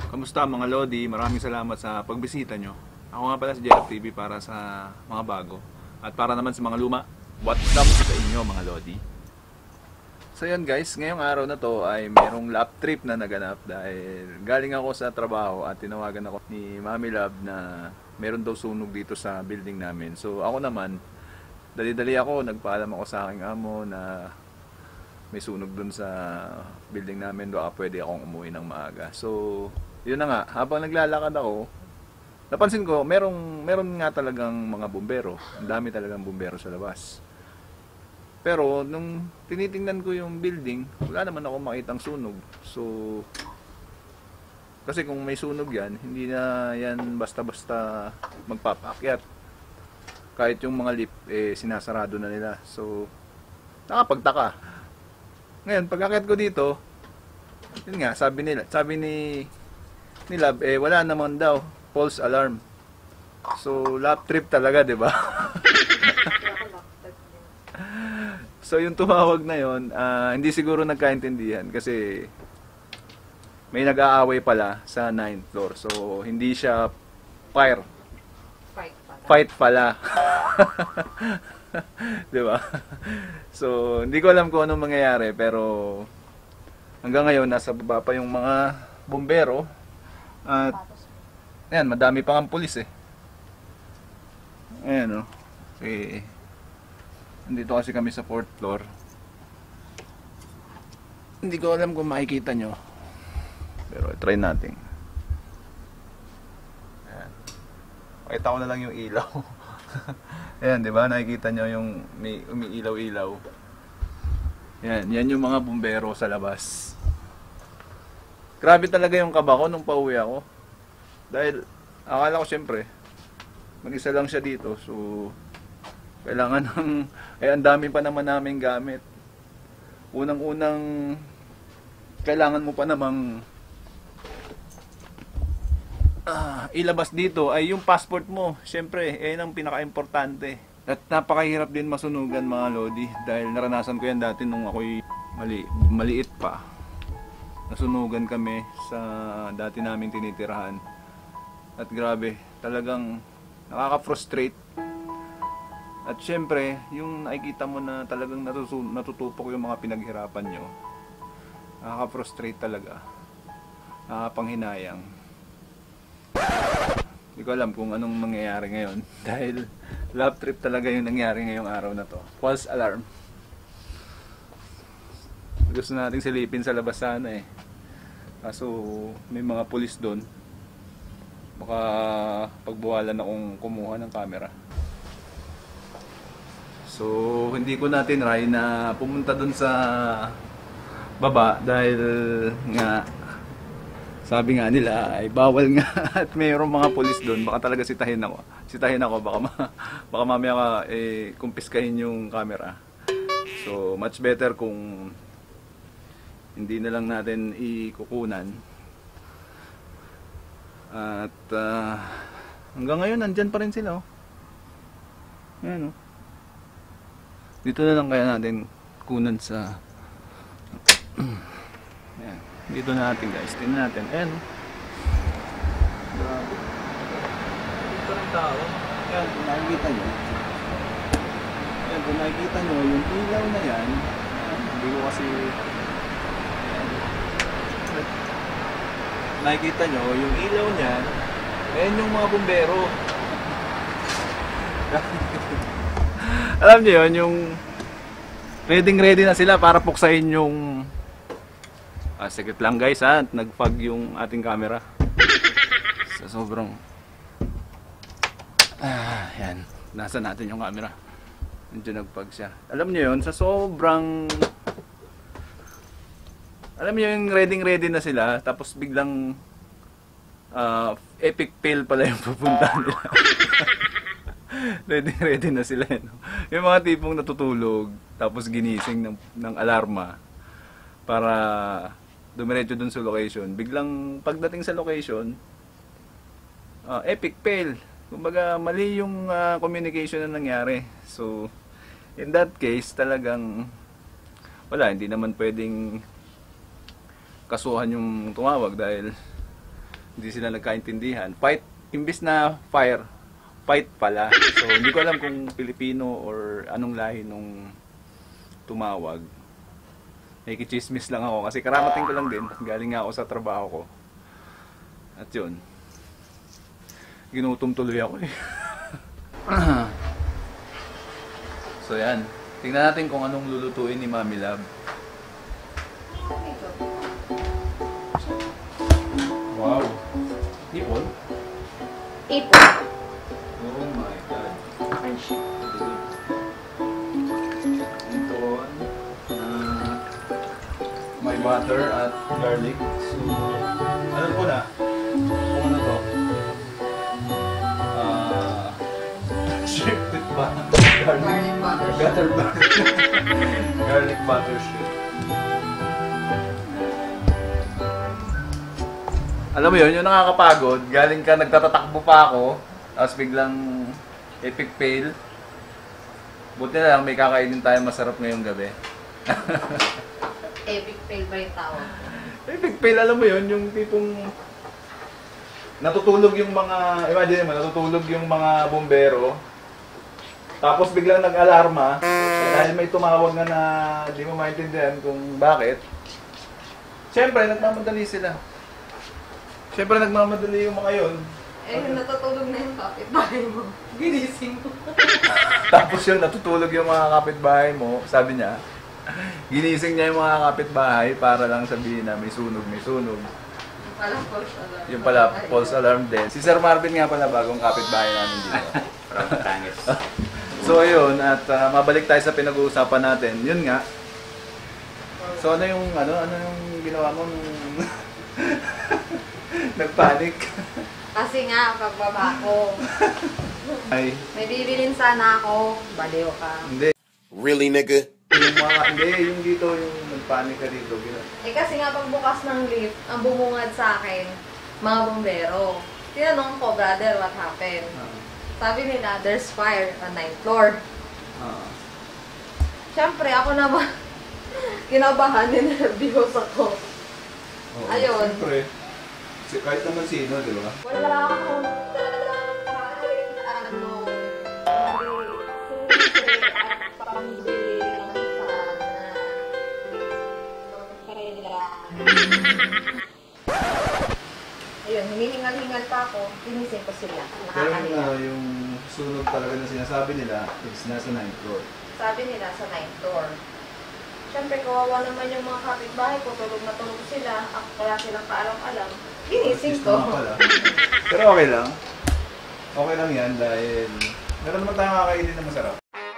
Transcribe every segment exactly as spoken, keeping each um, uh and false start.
Kamusta mga Lodi? Maraming salamat sa pagbisita nyo. Ako nga pala si J F T V para sa mga bago. At para naman sa mga luma, what's up sa inyo mga Lodi? So yan guys, ngayong araw na to ay merong lap trip na naganap dahil galing ako sa trabaho at tinawagan ako ni Mami Love na meron daw sunog dito sa building namin. So ako naman, dali-dali ako, nagpaalam ako sa aking amo na may sunog dun sa building namin, baka pwede akong umuwi ng maaga. So yun na nga, habang naglalakad ako, napansin ko, merong, meron nga talagang mga bumbero. Ang dami talagang bumbero sa labas. Pero, nung tinitingnan ko yung building, wala naman ako makitang sunog. So, kasi kung may sunog yan, hindi na yan basta-basta magpapakyat. Kahit yung mga lift, eh, sinasarado na nila. So, nakapagtaka. Ngayon, pag-akyat ko dito, yun nga, sabi nila, sabi ni ni Love, eh wala naman daw false alarm. So lap trip talaga, 'di ba? So yung tumawag na yon, uh, hindi siguro nagkaintindihan kasi may nag-aaway pala sa ninth floor. So hindi siya fire. Fight pala. Fight pala. 'Di ba? So hindi ko alam kung anong mangyayari pero hanggang ngayon nasa baba pa yung mga bombero. At ayan, madami pang ang pulis eh. Ayan o. Okay. Nandito kasi kami sa fourth floor. Hindi ko alam kung makikita nyo. Pero try natin. Ayan. Pakita ko na lang yung ilaw. Ayan, di ba? Nakikita nyo yung may umiilaw-ilaw. Ayan, yan yung mga bumbero sa labas. Grabe talaga yung kaba ko nung pauwi ako. Dahil, akala ko syempre, mag-isa lang siya dito. So, kailangan ng, eh ang dami pa naman namin gamit. Unang-unang, kailangan mo pa namang ah, ilabas dito ay yung passport mo. Syempre, eh ang pinaka-importante. At napakahirap din masunugan mga Lodi. Dahil naranasan ko yan dati nung ako'y mali, maliit pa. Nasunugan kami sa dati naming tinitirahan. At grabe, talagang nakaka-frustrate. At syempre, yung nakikita mo na talagang natutupok yung mga pinaghirapan nyo, nakaka-frustrate talaga. Nakakapanghinayang. Hindi ko alam kung anong mangyayari ngayon. Dahil love trip talaga yung nangyari ngayong araw na to. False alarm. Gusto nating silipin sa labas sana eh. Kaso may mga pulis doon. Baka pagbuwalan akong kumuha ng camera. So hindi ko natin try na pumunta doon sa baba dahil nga sabi nga nila ay bawal nga at mayroong mga pulis doon. Baka talaga sitahin ako. Sitahin ako baka ma baka mamaya ka eh kumpiskahin yung camera. So much better kung hindi na lang natin ikukunan. At uh, hanggang ngayon nandyan pa rin sila oh. Ayan oh. Dito na lang kaya natin kunan sa ayan. Dito na natin guys. Tingnan natin. Ayan oh. Grabe. Dito rin tao. Ayan kung nakikita nyo. Ayan kung nakikita nyo yung ilaw na yan. Ayan, hindi ko kasi nakikita nyo, yung ilaw niya, ayan yung mga bumbero. Alam nyo yun, yung ready ready na sila para puksain yung ah, sikit lang guys ha, nagpag yung ating camera. Sa sobrang ah, yan, nasa natin yung camera. Nandiyan nagpag siya. Alam nyo yun, sa sobrang alam niyo yung ready ready na sila tapos biglang uh, epic fail pala yung pupuntahan nila. ready ready na sila no? Yung mga tipong natutulog tapos ginising ng, ng alarma para dumiretso dun sa location. Biglang pagdating sa location uh, epic fail. Kumbaga mali yung uh, communication na nangyari. So in that case talagang wala, hindi naman pwedeng kasuhan yung tumawag dahil hindi sila nagkaintindihan. Fight, imbis na fire, fight pala. So, hindi ko alam kung Pilipino or anong lahi nung tumawag. Nakikichismis lang ako kasi karamating ko lang din. Galing nga ako sa trabaho ko. At yun, ginutom tuloy ako eh. So yan, tingnan natin kung anong lulutuin ni Mami Love. Wow! Ipon? Ipon. Oh my God. Ay, shit. Ipon. Uh, may butter at garlic. So, ano po na? Kung ano to? Ah, shifted ba? Garlic. Garlic butter. Garlic butter. Garlic butter shit. Alam mo yun, yung nakakapagod, galing ka, nagtatatakbo pa ako, tapos biglang epic fail. Buti na lang, may kakainin tayo masarap ngayong gabi. Epic fail ba yung tawag? Epic fail, alam mo yun, yung tipong natutulog yung mga, imagine mo, natutulog yung mga bombero, tapos biglang nag-alarma, dahil may tumawag na na di mo maintindihan kung bakit. Siyempre, nagmamadali sila. Siyempre, nagmamadali yung mga yun. Eh, natutulog na yung kapitbahay mo. Ginising mo. Tapos yun, natutulog yung mga kapitbahay mo, sabi niya, ginising niya yung mga kapitbahay para lang sabihin na may sunog, may sunog. Yung pala false alarm. Yung pala false alarm din. Si Sir Marvin nga pala, bagong kapitbahay namin dito. So ayun, at uh, mabalik tayo sa pinag-uusapan natin. Yun nga. So ano yung, ano, ano yung ginawa mo nung nagpanik? Kasi nga, pagbaba ko, Ay, may bibilin sana ako. Baliw ka. hindi. Really, nigga? Yung mga, hindi, yung dito, yung nagpanik ka dito. Gina- Eh kasi nga, pagbukas ng lift, ang bumungad sa akin, mga bombero. Tinanong ko, brother, what happened? Ah, Sabi nila, there's fire on ninth floor. ah. Siyempre, ako naman, kinabahan, ninervyos ako. Oo, Ayun. Siyempre, si- kahit naman sino, di ba? Wala akong kahit ano, hindi at pambili ng sana. Ayun, hinihingal-hingal pa ako, tinisip ko sila. Pero Nakakahiya. uh, yung sunog talaga na sinasabi nila is nasa ninth floor. Sabi nila sa ninth floor. Siyempre, kawawa naman yung mga kapitbahay ko, tulog na tulog sila, ako kaya silang kaalam-alam. Ginising Gusto ko. nga pala. Pero okay lang. Okay lang yan dahil meron naman tayong kakainin na masarap.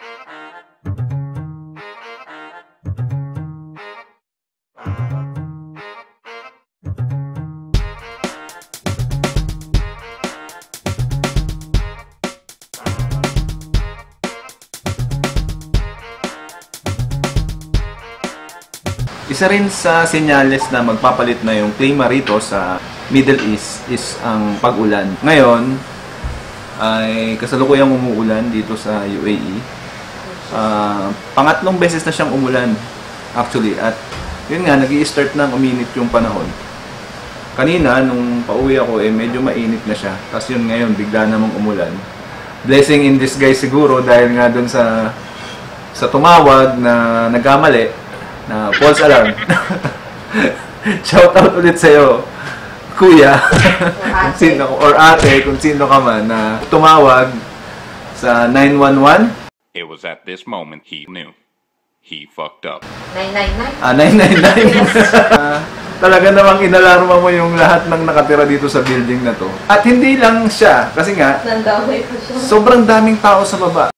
Isa rin sa senyales na magpapalit na yung klima rito sa Middle East is ang pag-ulan. Ngayon, ay kasalukuyang umuulan dito sa U A E. Uh, pangatlong beses na siyang umulan, actually. At yun nga, nag-i-start nang uminit yung panahon. Kanina, nung pauwi ako, eh, medyo mainit na siya. Tapos yun ngayon, bigla namang umulan. Blessing in disguise siguro dahil nga dun sa sa tumawag na nagkamali, na false alarm. Shout out ulit sa'yo, kuya, kung sino, or ate, kung sino ka man, na tumawag sa nine one one. It was at this moment he knew. He fucked up. nine nine nine? Ah, nine nine nine. uh, talaga namang inalarma mo yung lahat ng nakatira dito sa building na to. At hindi lang siya, kasi nga, Nandamay pa siya. sobrang daming tao sa baba.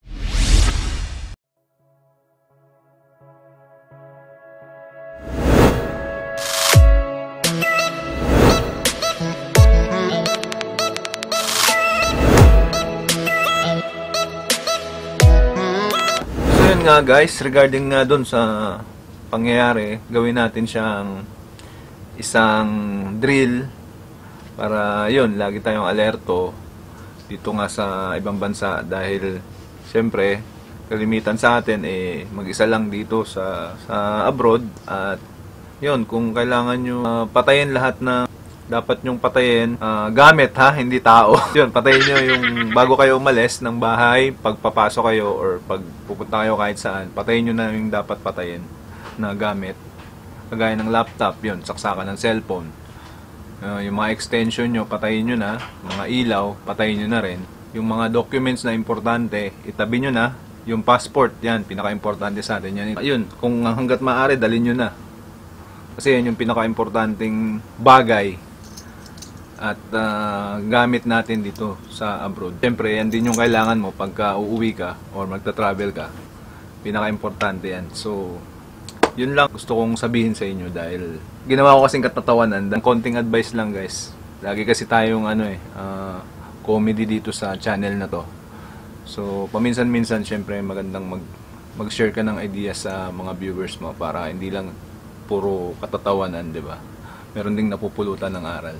Nga guys, regarding nga dun sa pangyayari, gawin natin siyang isang drill para yun, lagi tayong alerto dito nga sa ibang bansa dahil syempre kalimitan sa atin eh mag-isa lang dito sa, sa abroad at yun, kung kailangan nyo uh, patayin lahat na dapat nyong patayin ah, gamit ha, hindi tao. Yun, patayin nyo yung bago kayo umalis ng bahay, pagpapasok kayo or pag pupunta kayo kahit saan, patayin nyo na yung dapat patayin na gamit. Kagaya ng laptop, yun, saksakan ng cellphone. Uh, yung mga extension nyo, patayin nyo na. Mga ilaw, patayin nyo na rin. Yung mga documents na importante, itabi nyo na. Yung passport, yan, pinaka-importante sa atin yan. Yun, kung hanggat maaari, dalhin nyo na. Kasi yan yung pinaka-importanting bagay at uh, gamit natin dito sa abroad. Siyempre, yan din yung kailangan mo pagka uuwi ka or magta-travel ka. Pinaka-importante yan. So, yun lang gusto kong sabihin sa inyo dahil ginawa ko kasing katatawanan. Konting advice lang guys. Lagi kasi tayong ano eh, uh, comedy dito sa channel na to. So, paminsan-minsan syempre magandang mag mag-share ka ng ideas sa mga viewers mo para hindi lang puro katatawanan, 'di ba? Meron ding napupulutan ng aral.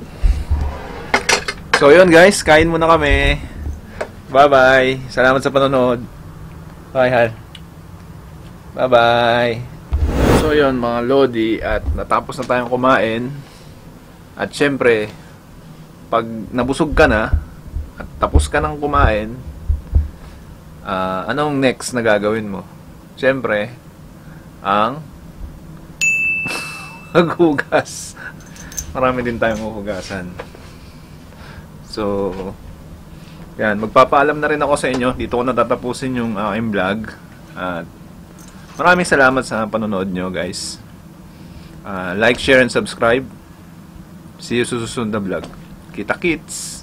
So, yun guys, kain muna kami. Bye-bye. Salamat sa panonood. Bye, Hal. Bye-bye. So yun mga Lodi, at natapos na tayong kumain. At syempre, pag nabusog ka na at tapos ka nang kumain, uh, anong next na gagawin mo? Syempre, ang maghugas. Marami din tayong huhugasan. So, yan, magpapaalam na rin ako sa inyo. Dito ko natatapusin yung aking vlog. At maraming salamat sa panonood nyo guys. uh, Like, share, and subscribe. See you sa susunod na vlog. Kita kits!